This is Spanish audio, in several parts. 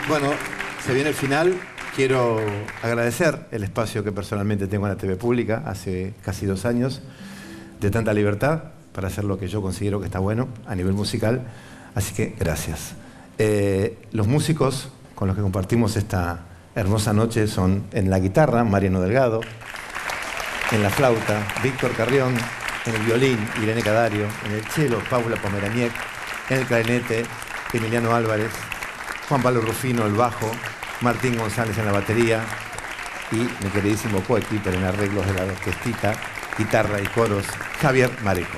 Bueno, se viene el final. Quiero agradecer el espacio que personalmente tengo en la TV pública hace casi 2 años, de tanta libertad para hacer lo que yo considero que está bueno a nivel musical. Así que gracias. Los músicos con los que compartimos esta hermosa noche son en la guitarra, Mariano Delgado, en la flauta, Víctor Carrión, en el violín, Irene Cadario, en el cello, Paula Pomeraniec, en el clarinete, Emiliano Álvarez, Juan Pablo Rufino, el bajo, Martín González en la batería y mi queridísimo coequiper en arreglos de la orquestita, guitarra y coros, Javier Mareco.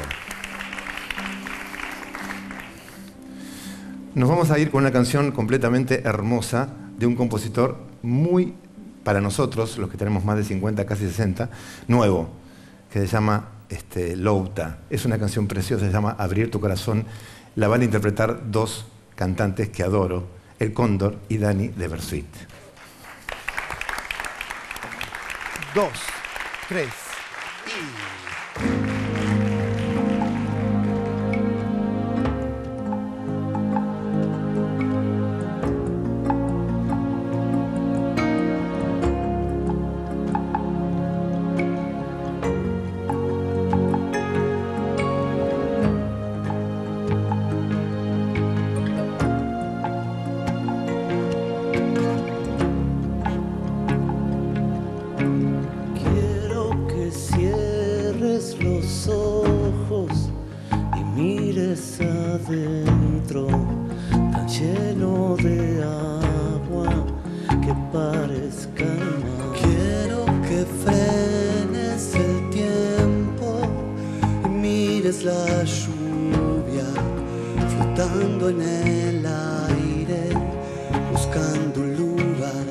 Nos vamos a ir con una canción completamente hermosa de un compositor muy, para nosotros, los que tenemos más de 50, casi 60, nuevo, que se llama Louta. Es una canción preciosa, se llama Abrir tu corazón. La van a interpretar 2 cantantes que adoro, El Cóndor y Dani de Bersuit. 2, 3 y... Adentro, tan lleno de agua que parezca mar. Quiero que frenes el tiempo y mires la lluvia flotando en el aire, buscando un lugar.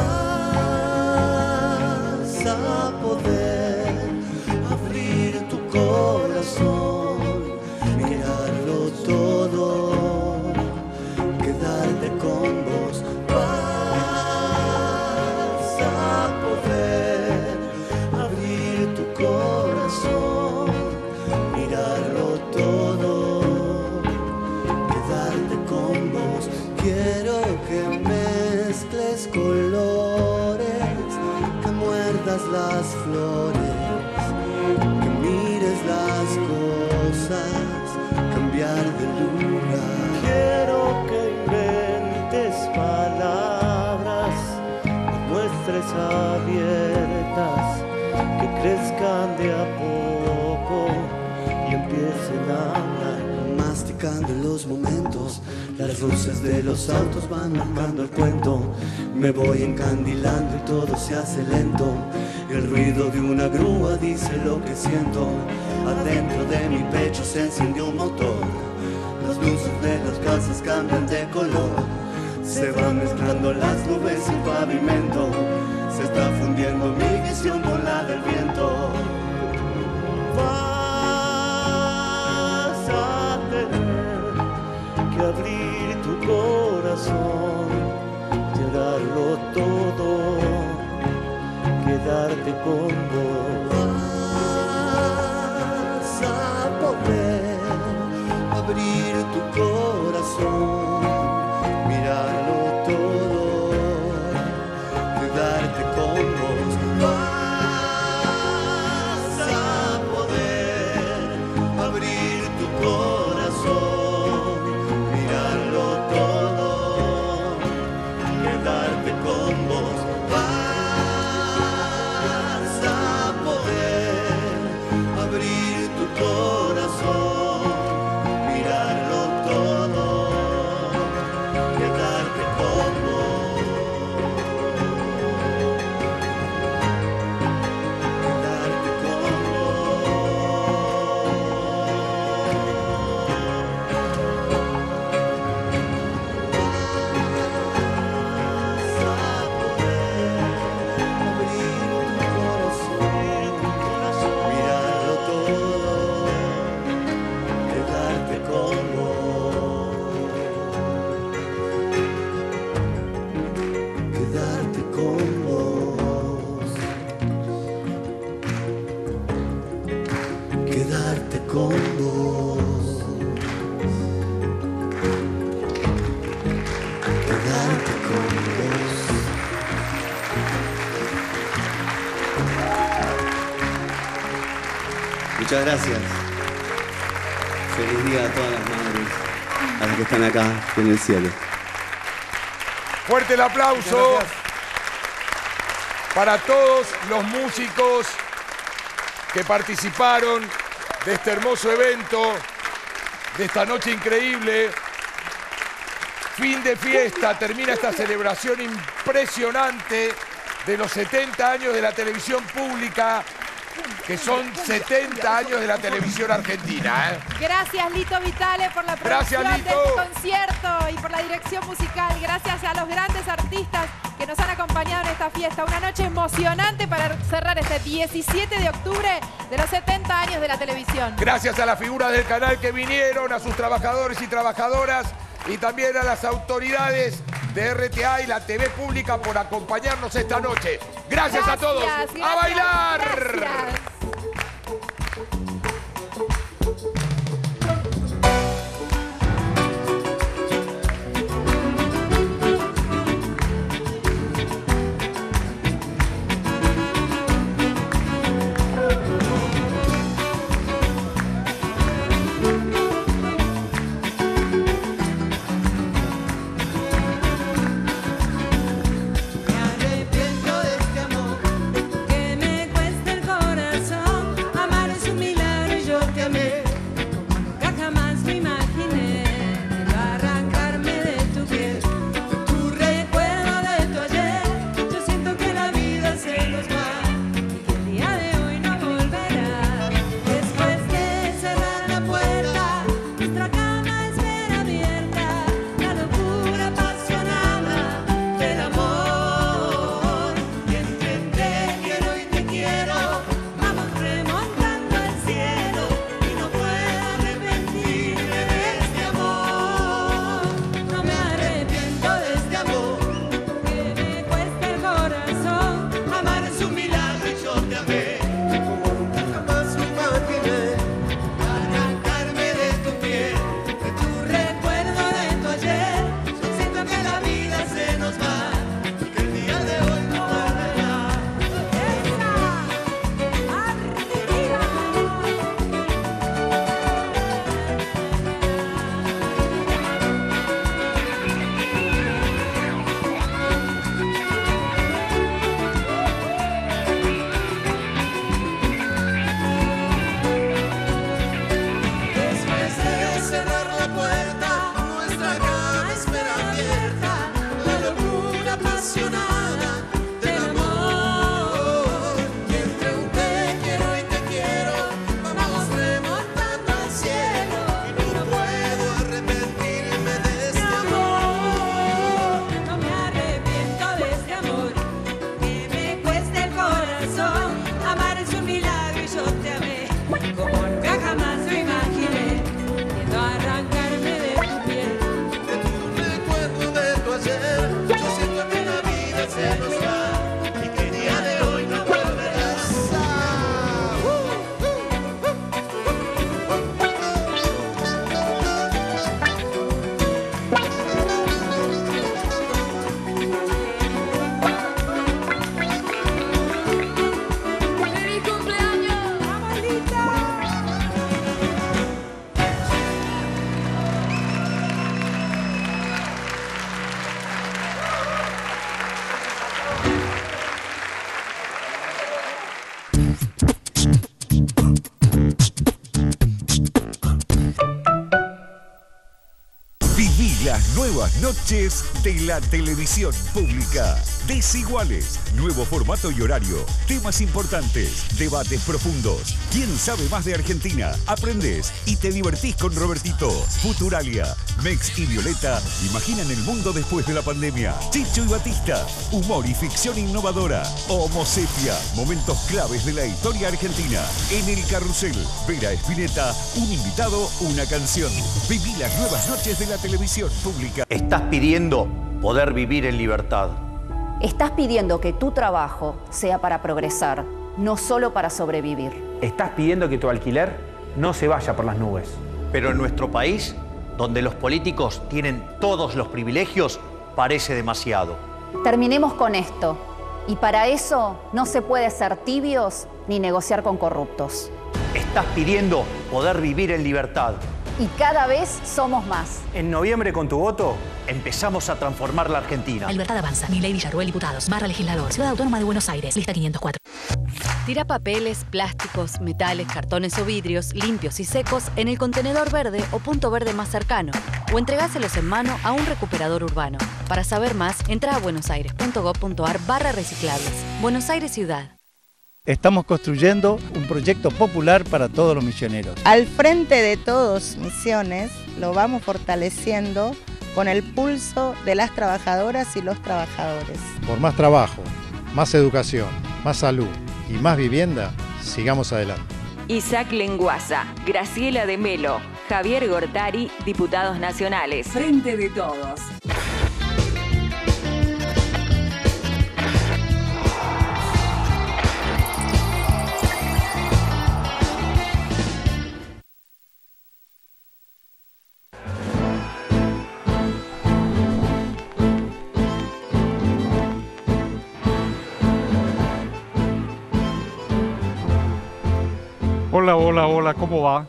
Vas a poder abrir tu corazón, quedarte con vos. Vas a poder abrir tu corazón, mirarlo todo, quedarte con vos. Quiero que mezcles colores, que muerdas las flores, que mires las cosas, cambiar de lugar. Quiero que inventes palabras, muestres abiertas, que crezcan de a poco y empiecen a hablar. Masticando los momentos, las luces de los autos van marcando el cuento. Me voy encandilando y todo se hace lento. El ruido de una grúa dice lo que siento. Adentro de mi pecho se encendió un motor. Las luces de las casas cambian de color. Se van mezclando las nubes y el pavimento. Se está fundiendo mi visión con la del viento. Vas a tener que abrir tu corazón, llegarlo todo, quedarte con vos. Vas a poder abrir tu corazón, mirarlo todo, quedarte con vos. Vas a poder abrir tu corazón, mirarlo todo, quedarte con vos. Vas a poder abrir tu corazón, mirarlo todo, quedarte con vos, quedarte con quedarte con vos, quedarte con vos. Muchas gracias. Feliz día a todas las madres, a las que están acá en el cielo. Fuerte el aplauso para todos los músicos que participaron de este hermoso evento, de esta noche increíble. Fin de fiesta, termina esta celebración impresionante de los 70 años de la televisión pública, que son 70 años de la televisión argentina. Gracias, Lito Vitale, por la producción de este concierto y por la dirección musical. Gracias a los grandes artistas que nos han acompañado en esta fiesta. Una noche emocionante para cerrar este 17 de octubre de los 70 años de la televisión. Gracias a las figuras del canal que vinieron, a sus trabajadores y trabajadoras, y también a las autoridades de RTA y la TV pública por acompañarnos esta noche. Gracias a todos. ¡A bailar! Gracias. Nuevas noches de la televisión pública. Desiguales, nuevo formato y horario, temas importantes, debates profundos. ¿Quién sabe más de Argentina? Aprendés y te divertís con Robertito. Futuralia, Mex y Violeta imaginan el mundo después de la pandemia. Chicho y Batista, humor y ficción innovadora. Homo Sepia, momentos claves de la historia argentina. En el carrusel, Vera Spinetta, un invitado, una canción. Viví las nuevas noches de la televisión pública. Estás pidiendo poder vivir en libertad. Estás pidiendo que tu trabajo sea para progresar, no solo para sobrevivir. Estás pidiendo que tu alquiler no se vaya por las nubes. Pero en nuestro país, donde los políticos tienen todos los privilegios, parece demasiado. Terminemos con esto. Y para eso no se puede ser tibios ni negociar con corruptos. Estás pidiendo poder vivir en libertad. Y cada vez somos más. En noviembre, con tu voto, empezamos a transformar la Argentina. La Libertad Avanza. Milei Villarruel, diputados. Legislador. Ciudad Autónoma de Buenos Aires. Lista 504. Tira papeles, plásticos, metales, cartones o vidrios limpios y secos en el contenedor verde o punto verde más cercano. O entregáselos en mano a un recuperador urbano. Para saber más, entra a buenosaires.gov.ar/reciclables. Buenos Aires Ciudad. Estamos construyendo un proyecto popular para todos los misioneros. Al frente de todos Misiones lo vamos fortaleciendo con el pulso de las trabajadoras y los trabajadores. Por más trabajo, más educación, más salud y más vivienda, sigamos adelante. Isaac Lenguaza, Graciela de Melo, Javier Gortari, diputados nacionales. Frente de todos. Hola, ¿cómo va?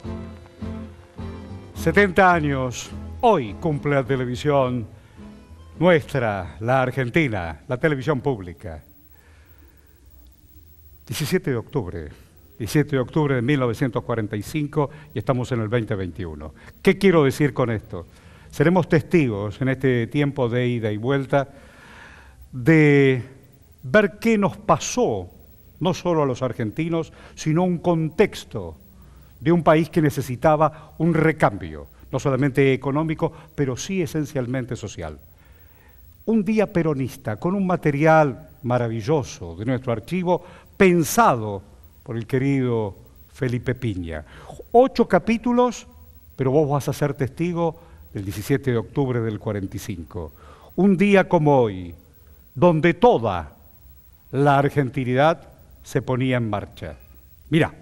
70 años, hoy cumple la televisión nuestra, la Argentina, la televisión pública. 17 de octubre de 1945 y estamos en el 2021. ¿Qué quiero decir con esto? Seremos testigos en este tiempo de ida y vuelta de ver qué nos pasó, no solo a los argentinos, sino un contexto de un país que necesitaba un recambio, no solamente económico, pero sí esencialmente social. Un día peronista, con un material maravilloso de nuestro archivo, pensado por el querido Felipe Piña. 8 capítulos, pero vos vas a ser testigo del 17 de octubre del 45. Un día como hoy, donde toda la argentinidad se ponía en marcha. Mirá.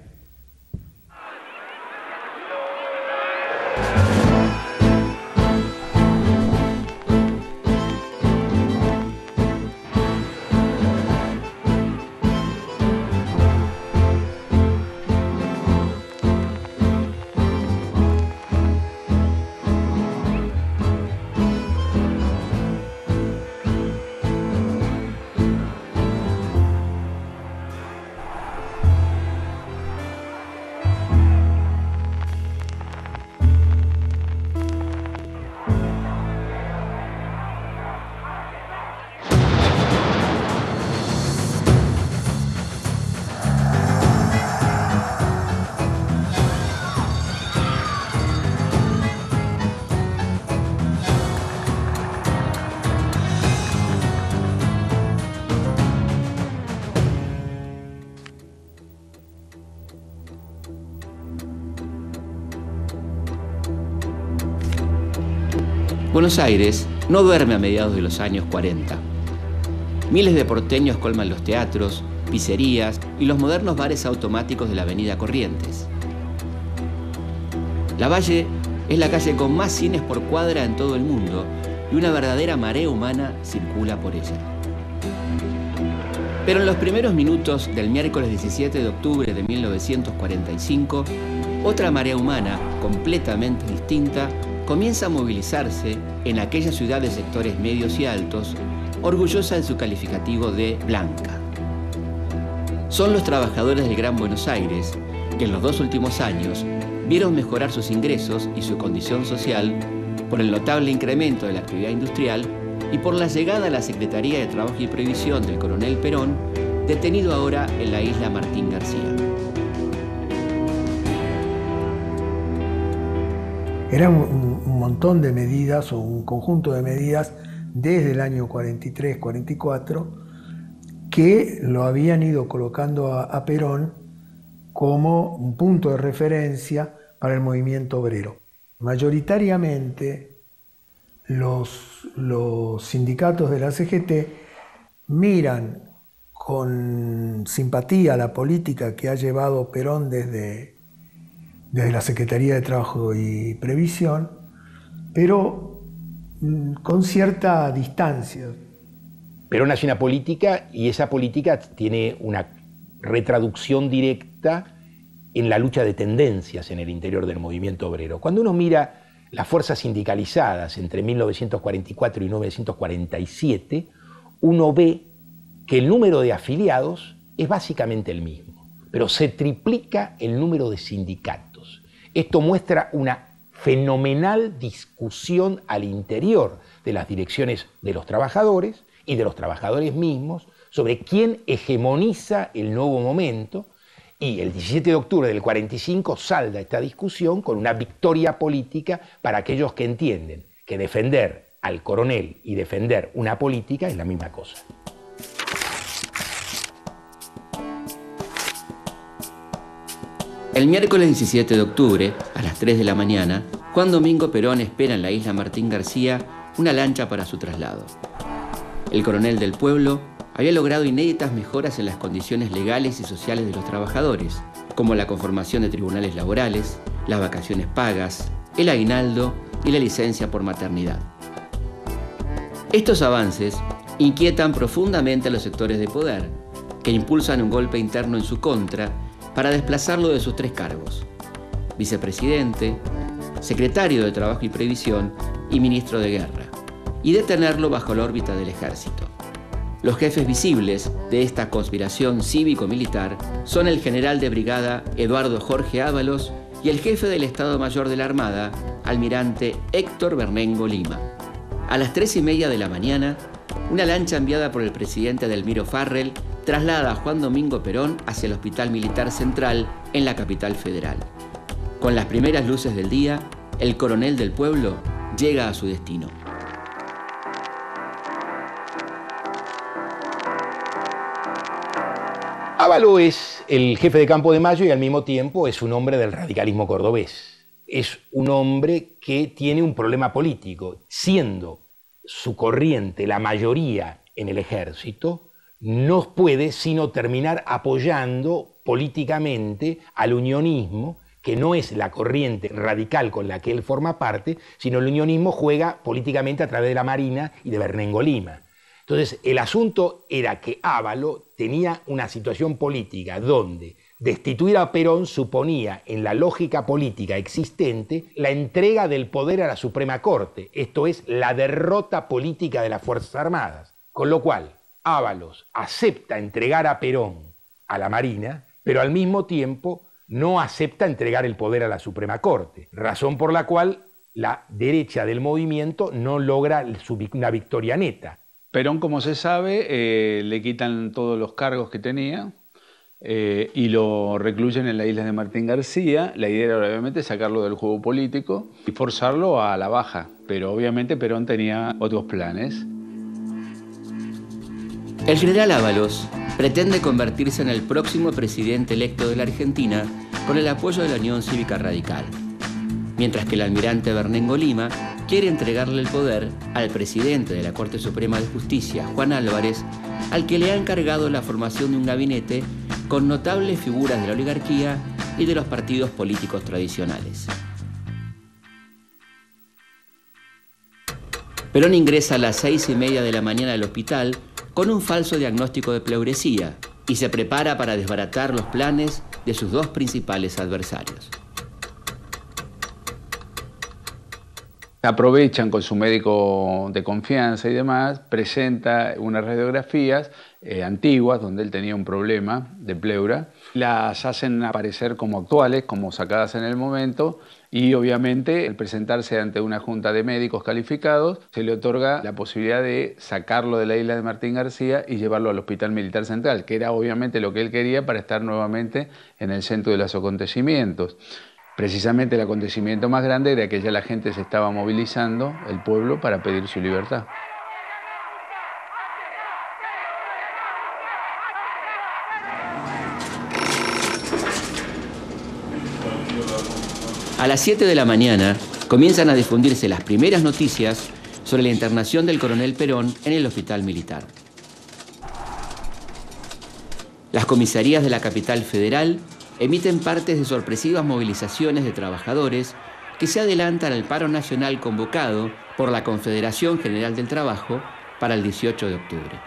Buenos Aires no duerme a mediados de los años 40. Miles de porteños colman los teatros, pizzerías y los modernos bares automáticos de la avenida Corrientes. Lavalle es la calle con más cines por cuadra en todo el mundo y una verdadera marea humana circula por ella. Pero en los primeros minutos del miércoles 17 de octubre de 1945, otra marea humana completamente distinta comienza a movilizarse en aquella ciudad de sectores medios y altos, orgullosa de su calificativo de blanca. Son los trabajadores del Gran Buenos Aires que en los 2 últimos años vieron mejorar sus ingresos y su condición social por el notable incremento de la actividad industrial y por la llegada a la Secretaría de Trabajo y Previsión del coronel Perón, detenido ahora en la isla Martín García. Era un montón de medidas o un conjunto de medidas desde el año 43-44 que lo habían ido colocando a Perón como un punto de referencia para el movimiento obrero. Mayoritariamente los sindicatos de la CGT miran con simpatía la política que ha llevado Perón desde la Secretaría de Trabajo y Previsión, pero con cierta distancia. Perón hace una política y esa política tiene una retraducción directa en la lucha de tendencias en el interior del movimiento obrero. Cuando uno mira las fuerzas sindicalizadas entre 1944 y 1947, uno ve que el número de afiliados es básicamente el mismo, pero se triplica el número de sindicatos. Esto muestra una fenomenal discusión al interior de las direcciones de los trabajadores y de los trabajadores mismos sobre quién hegemoniza el nuevo momento, y el 17 de octubre del 45 salda esta discusión con una victoria política para aquellos que entienden que defender al coronel y defender una política es la misma cosa. El miércoles 17 de octubre, a las 3 de la mañana, Juan Domingo Perón espera en la isla Martín García una lancha para su traslado. El coronel del pueblo había logrado inéditas mejoras en las condiciones legales y sociales de los trabajadores, como la conformación de tribunales laborales, las vacaciones pagas, el aguinaldo y la licencia por maternidad. Estos avances inquietan profundamente a los sectores de poder, que impulsan un golpe interno en su contra para desplazarlo de sus 3 cargos: vicepresidente, secretario de Trabajo y Previsión y ministro de Guerra, y detenerlo bajo la órbita del ejército. Los jefes visibles de esta conspiración cívico-militar son el general de brigada Eduardo Jorge Ábalos y el jefe del Estado Mayor de la Armada, almirante Héctor Bernengo Lima. A las 3:30 de la mañana, una lancha enviada por el presidente Delmiro Farrell traslada a Juan Domingo Perón hacia el Hospital Militar Central en la capital federal. Con las primeras luces del día, el coronel del pueblo llega a su destino. Ábalos es el jefe de Campo de Mayo y al mismo tiempo es un hombre del radicalismo cordobés. Es un hombre que tiene un problema político. Siendo su corriente la mayoría en el ejército, no puede sino terminar apoyando políticamente al unionismo, que no es la corriente radical con la que él forma parte, sino el unionismo juega políticamente a través de la Marina y de Bernengo Lima. Entonces, el asunto era que Ábalos tenía una situación política donde destituir a Perón suponía, en la lógica política existente, la entrega del poder a la Suprema Corte, esto es, la derrota política de las Fuerzas Armadas. Con lo cual, Ábalos acepta entregar a Perón a la Marina, pero al mismo tiempo no acepta entregar el poder a la Suprema Corte, razón por la cual la derecha del movimiento no logra una victoria neta. Perón, como se sabe, le quitan todos los cargos que tenía y lo recluyen en la isla de Martín García. La idea era obviamente sacarlo del juego político y forzarlo a la baja, pero obviamente Perón tenía otros planes. El general Ábalos pretende convertirse en el próximo presidente electo de la Argentina con el apoyo de la Unión Cívica Radical, mientras que el almirante Bernengo Lima quiere entregarle el poder al presidente de la Corte Suprema de Justicia, Juan Álvarez, al que le ha encargado la formación de un gabinete con notables figuras de la oligarquía y de los partidos políticos tradicionales. Perón ingresa a las 6:30 de la mañana al hospital con un falso diagnóstico de pleuresía y se prepara para desbaratar los planes de sus 2 principales adversarios. Aprovechan con su médico de confianza y demás, presenta unas radiografías antiguas donde él tenía un problema de pleura, las hacen aparecer como actuales, como sacadas en el momento, y obviamente al presentarse ante una junta de médicos calificados se le otorga la posibilidad de sacarlo de la isla de Martín García y llevarlo al Hospital Militar Central, que era obviamente lo que él quería para estar nuevamente en el centro de los acontecimientos. Precisamente el acontecimiento más grande era que ya la gente se estaba movilizando, el pueblo, para pedir su libertad. A las 7 de la mañana comienzan a difundirse las primeras noticias sobre la internación del coronel Perón en el hospital militar. Las comisarías de la capital federal emiten partes de sorpresivas movilizaciones de trabajadores que se adelantan al paro nacional convocado por la Confederación General del Trabajo para el 18 de octubre.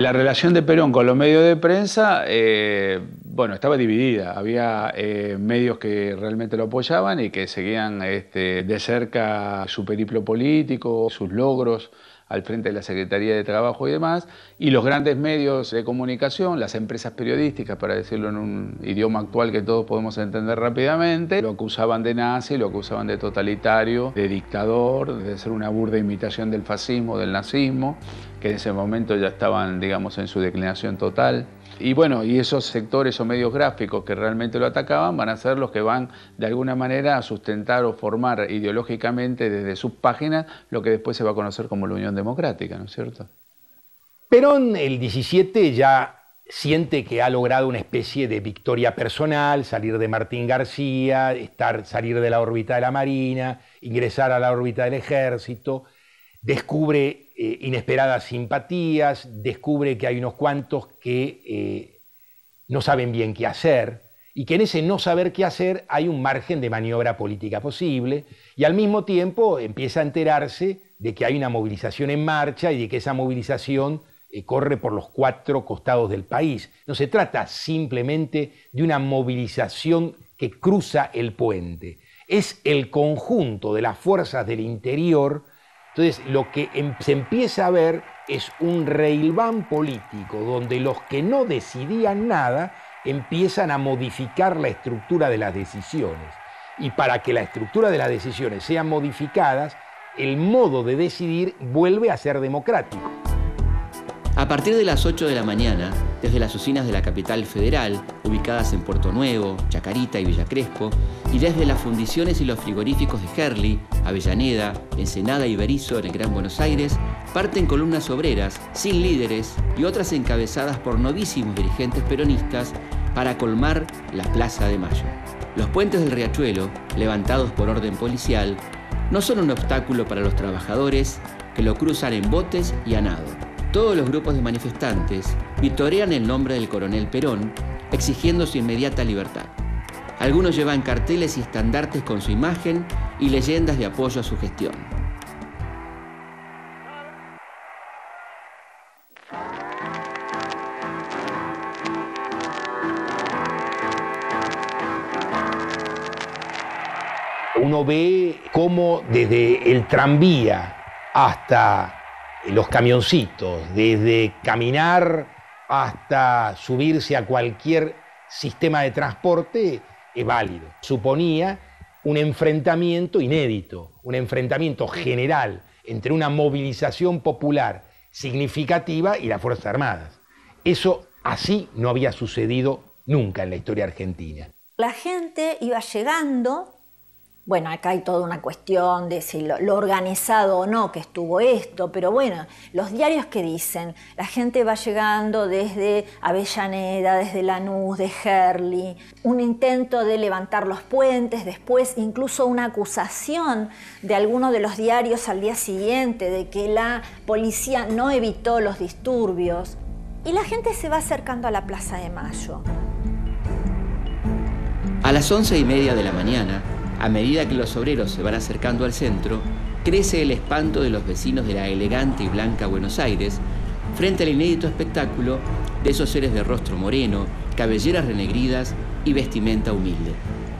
La relación de Perón con los medios de prensa, bueno, estaba dividida. Había medios que realmente lo apoyaban y que seguían de cerca su periplo político, sus logros al frente de la Secretaría de Trabajo y demás, y los grandes medios de comunicación, las empresas periodísticas, para decirlo en un idioma actual que todos podemos entender rápidamente, lo acusaban de nazi, lo acusaban de totalitario, de dictador, de ser una burda imitación del fascismo, del nazismo, que en ese momento ya estaban, digamos, en su declinación total. Y bueno, y esos sectores o medios gráficos que realmente lo atacaban van a ser los que van de alguna manera a sustentar o formar ideológicamente desde sus páginas lo que después se va a conocer como la Unión Democrática, ¿no es cierto? Perón, el 17, ya siente que ha logrado una especie de victoria personal, salir de Martín García, salir de la órbita de la Marina, ingresar a la órbita del Ejército, descubre inesperadas simpatías, descubre que hay unos cuantos que no saben bien qué hacer y que en ese no saber qué hacer hay un margen de maniobra política posible y al mismo tiempo empieza a enterarse de que hay una movilización en marcha y de que esa movilización corre por los 4 costados del país. No se trata simplemente de una movilización que cruza el puente, es el conjunto de las fuerzas del interior. Entonces, lo que se empieza a ver es un reilván político donde los que no decidían nada empiezan a modificar la estructura de las decisiones. Y para que la estructura de las decisiones sean modificadas, el modo de decidir vuelve a ser democrático. A partir de las 8 de la mañana, desde las oficinas de la capital federal, ubicadas en Puerto Nuevo, Chacarita y Villa Crespo, y desde las fundiciones y los frigoríficos de Herli, Avellaneda, Ensenada y Berisso en el Gran Buenos Aires, parten columnas obreras, sin líderes y otras encabezadas por novísimos dirigentes peronistas para colmar la Plaza de Mayo. Los puentes del Riachuelo, levantados por orden policial, no son un obstáculo para los trabajadores que lo cruzan en botes y a nado. Todos los grupos de manifestantes vitorean el nombre del coronel Perón, exigiendo su inmediata libertad. Algunos llevan carteles y estandartes con su imagen y leyendas de apoyo a su gestión. Uno ve cómo desde el tranvía hasta los camioncitos, desde caminar hasta subirse a cualquier sistema de transporte, es válido. Suponía un enfrentamiento inédito, un enfrentamiento general entre una movilización popular significativa y las Fuerzas Armadas. Eso así no había sucedido nunca en la historia argentina. La gente iba llegando. Bueno, acá hay toda una cuestión de si lo organizado o no que estuvo esto, pero bueno, los diarios que dicen, la gente va llegando desde Avellaneda, desde Lanús, de Herli, un intento de levantar los puentes, después incluso una acusación de algunos de los diarios al día siguiente de que la policía no evitó los disturbios. Y la gente se va acercando a la Plaza de Mayo. A las 11:30 de la mañana, a medida que los obreros se van acercando al centro, crece el espanto de los vecinos de la elegante y blanca Buenos Aires frente al inédito espectáculo de esos seres de rostro moreno, cabelleras renegridas y vestimenta humilde.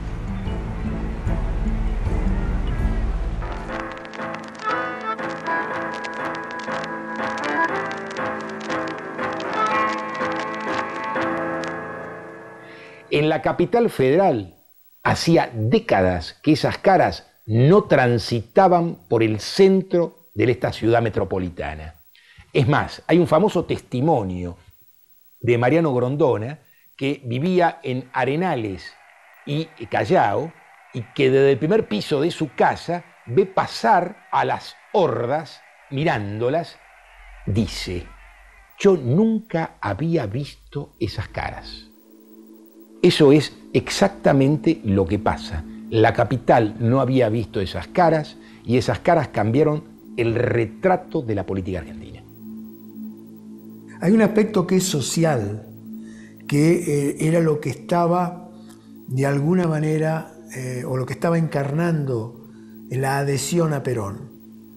En la capital federal, hacía décadas que esas caras no transitaban por el centro de esta ciudad metropolitana. Es más, hay un famoso testimonio de Mariano Grondona, que vivía en Arenales y Callao, y que desde el primer piso de su casa ve pasar a las hordas, mirándolas, dice: yo nunca había visto esas caras. Eso es exactamente lo que pasa. La capital no había visto esas caras y esas caras cambiaron el retrato de la política argentina. Hay un aspecto que es social, que era lo que estaba de alguna manera, o lo que estaba encarnando la adhesión a Perón.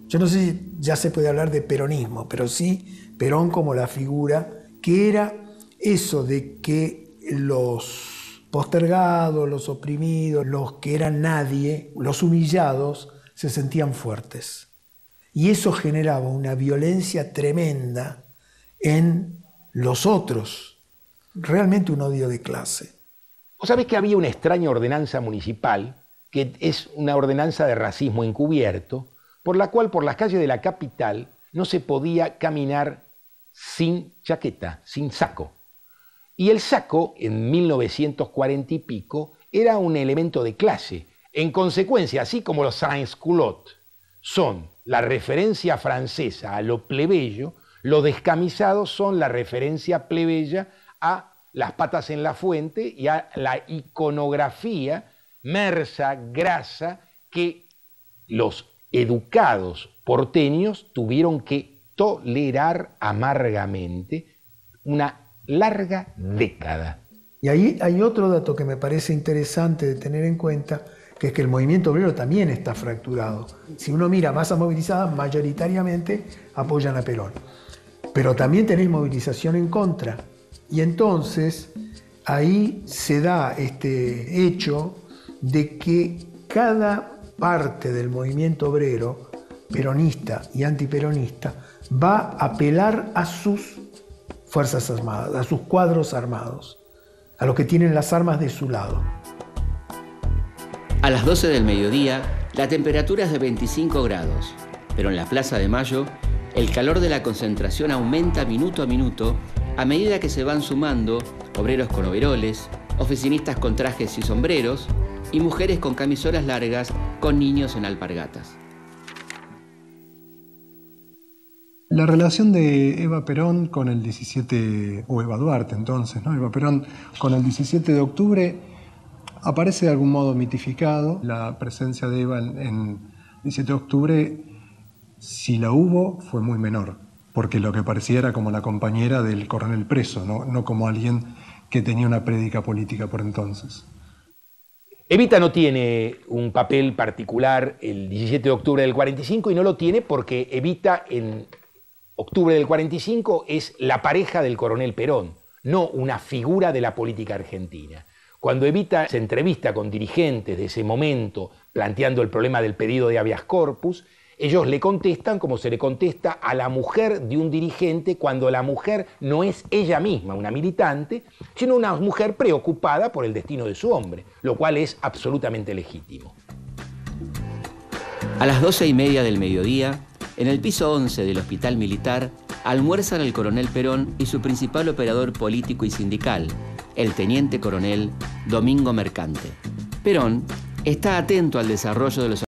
Yo no sé si ya se puede hablar de peronismo, pero sí Perón como la figura que era eso de que los postergados, los oprimidos, los que eran nadie, los humillados, se sentían fuertes. Y eso generaba una violencia tremenda en los otros, realmente un odio de clase. Vos sabés que había una extraña ordenanza municipal, que es una ordenanza de racismo encubierto, por la cual por las calles de la capital no se podía caminar sin chaqueta, sin saco. Y el saco, en 1940 y pico, era un elemento de clase. En consecuencia, así como los sans-culottes son la referencia francesa a lo plebeyo, los descamisados son la referencia plebeya a las patas en la fuente y a la iconografía mersa, grasa, que los educados porteños tuvieron que tolerar amargamente una larga década. Y ahí hay otro dato que me parece interesante de tener en cuenta, que es que el movimiento obrero también está fracturado. Si uno mira masas movilizadas, mayoritariamente apoyan a Perón. Pero también tenés movilización en contra. Y entonces ahí se da este hecho de que cada parte del movimiento obrero, peronista y antiperonista, va a apelar a sus fuerzas armadas, a sus cuadros armados, a los que tienen las armas de su lado. A las 12 del mediodía, la temperatura es de 25 grados, pero en la Plaza de Mayo, el calor de la concentración aumenta minuto a minuto a medida que se van sumando obreros con overoles, oficinistas con trajes y sombreros y mujeres con camisolas largas con niños en alpargatas. La relación de Eva Perón con el 17, o Eva Duarte entonces, ¿no? Eva Perón con el 17 de octubre aparece de algún modo mitificado. La presencia de Eva en 17 de octubre, si la hubo, fue muy menor, porque lo que parecía era como la compañera del coronel preso, no como alguien que tenía una prédica política por entonces. Evita no tiene un papel particular el 17 de octubre del 45 y no lo tiene porque Evita en octubre del 45 es la pareja del coronel Perón, no una figura de la política argentina. Cuando Evita se entrevista con dirigentes de ese momento planteando el problema del pedido de habeas corpus, ellos le contestan como se le contesta a la mujer de un dirigente cuando la mujer no es ella misma una militante, sino una mujer preocupada por el destino de su hombre, lo cual es absolutamente legítimo. A las 12:30 del mediodía, en el piso 11 del Hospital Militar, almuerzan el coronel Perón y su principal operador político y sindical, el teniente coronel Domingo Mercante. Perón está atento al desarrollo de los